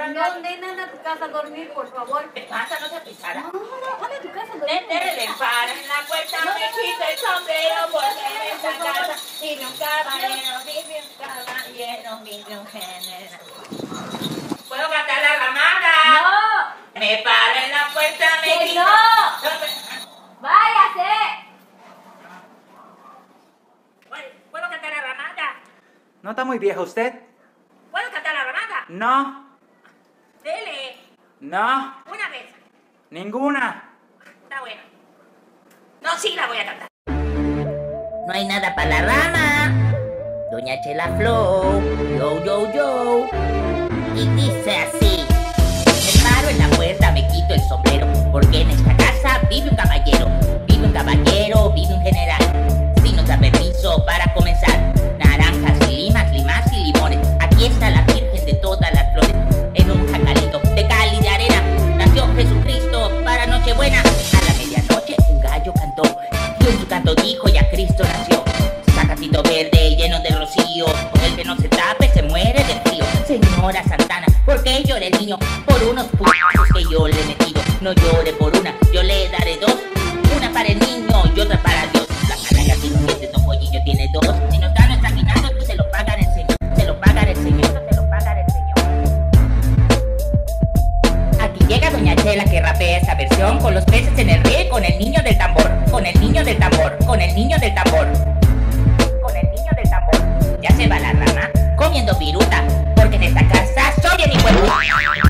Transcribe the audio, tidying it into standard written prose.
No, nena, a tu casa a dormir, por favor. ¿Qué pasa? No se pisara. No, anda a tu casa a dormir. Le paran en la puerta, me quita el sombrero porque en esta casa vive un caballero, vive un caballero, vive un general. ¿Puedo cantar la ramada? No. Me para en la puerta, me Que quita... no. Váyase. ¿Puedo cantar la ramada? ¿No está muy viejo usted? ¿Puedo cantar la ramada? No. Dele. No. Una vez. Ninguna. Está bueno. No, sí la voy a cantar. No hay nada para la rama. Doña Chela Flow. Yo, yo, yo. Y dice así. Me paro en la puerta, me quito el sombrero. Porque en esta casa vive un caballero. Vive un caballero, vive un general. Si nos da permiso para comenzar. Naranjas y limas, limas y limones. Aquí está la Virgen de todas las flores. En un jacalito de cal y de arena. Nació Jesucristo para Nochebuena. A la medianoche un gallo cantó. Y en su canto dijo, ya Cristo nació. Sacatito verde lleno de rocío. Con el que no se tape se muere de frío. Señora Santana, ¿por qué llora el niño? Por unos putos que yo le he metido. No llore por una, yo le daré dos. Una para el niño y otra para Dios. La canalla tiene un diente, don Pollillo tiene dos. Si nos dan nuestra aguinaldo, tú se lo pagan el Señor. Se lo pagan el Señor, se lo pagan el Señor. Aquí llega Doña Chela que rapea esta versión. Con los peces en el río, con el niño del tambor. Con el niño del tambor, con el niño del tambor. Con el niño del tambor. Ya se va la rama comiendo viruta. Porque en esta casa soy el hijo de...